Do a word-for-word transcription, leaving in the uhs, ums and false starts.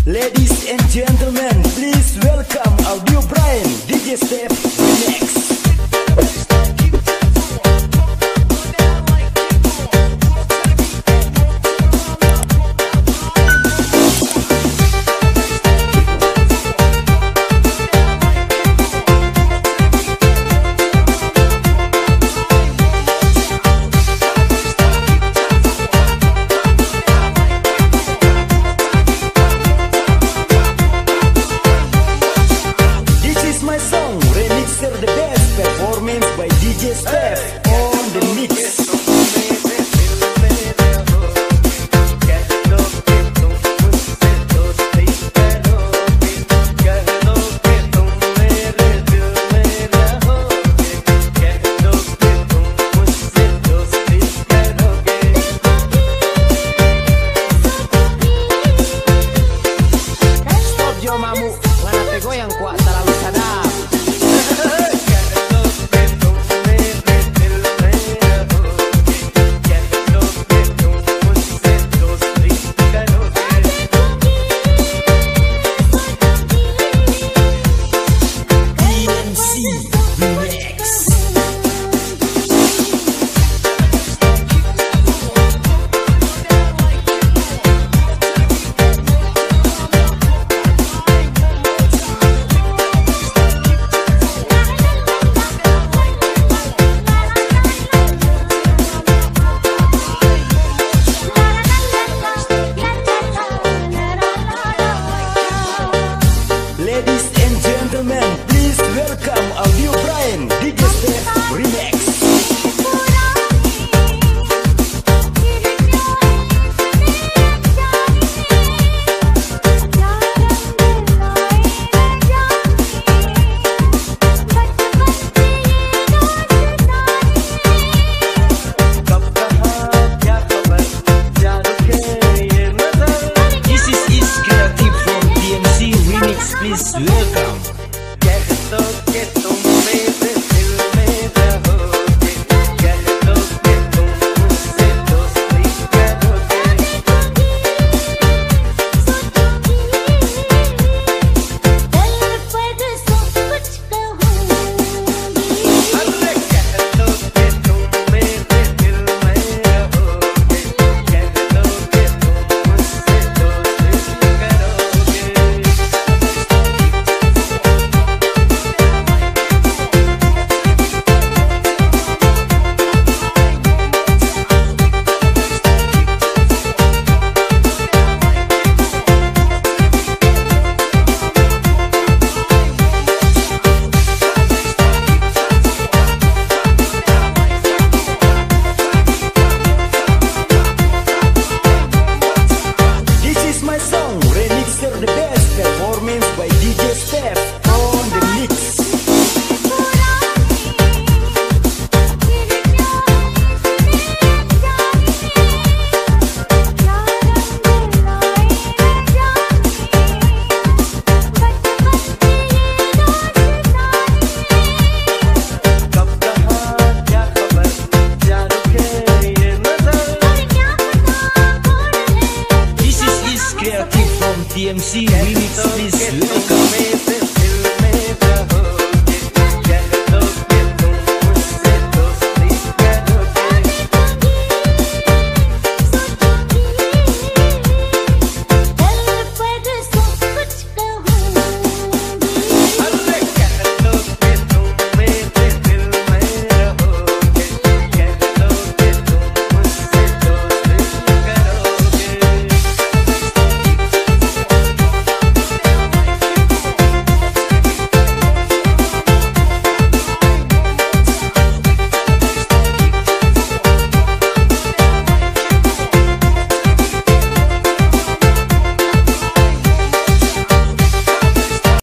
Ladies and gentlemen, please welcome Audio Brian, D J Step Remix. The best performance by D J Steph on the mix. Stop yo mamu, mana te goyang kuat terlalu sadap. Ladies and gentlemen, please welcome Audio Brian, D J Steph Remix. Please welcome. The best performance by D J Steph on the mix. T M C Remix, please welcome.